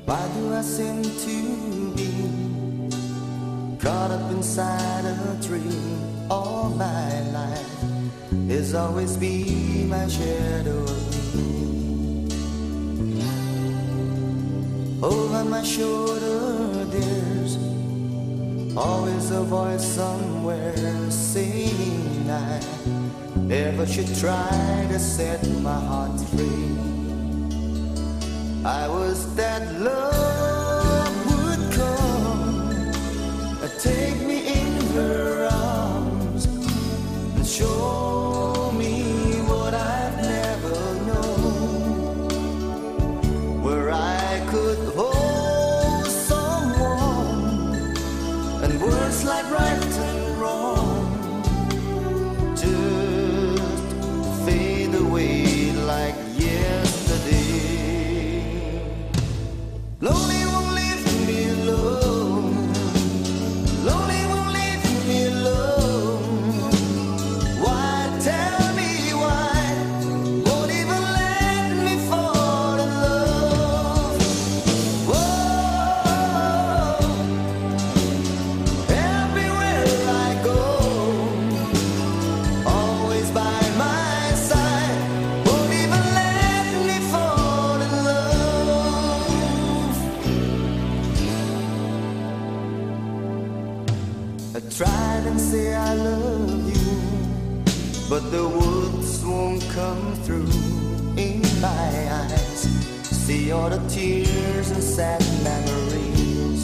Why do I seem to be caught up inside a dream? All my life is always be my shadow of me. Over my shoulder there's always a voice somewhere saying I never should try to set my heart free. I was that love would come and take me in her arms and show me what I've never known, where I could hold someone and words like right and wrong just fade away like yesterday. Lonely won't leave me alone. Lonely won't leave me alone. Why, tell me why? Won't even let me fall in love. Whoa. Everywhere I go, always by my side. Won't even let me fall in love. I tried and say I love you, but the words won't come through. In my eyes, see all the tears and sad memories.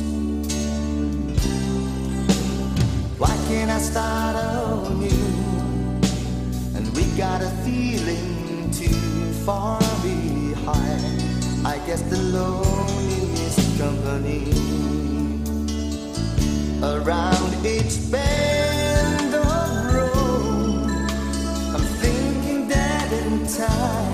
Why can't I start anew? And we got a feeling too far behind. I guess the loneliness company. Around each bend of road, I'm thinking that in time